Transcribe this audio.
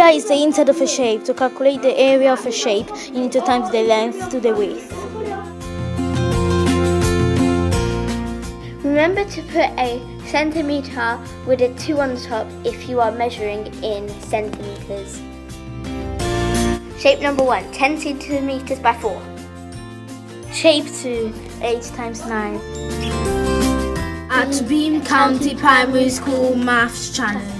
is the inside of a shape. To calculate the area of a shape, you need to times the length to the width. Remember to put a centimetre with a 2 on the top if you are measuring in centimetres. Shape number 1, 10 centimetres by 4. Shape 2, 8 times 9. At Beam County Primary School Maths Challenge.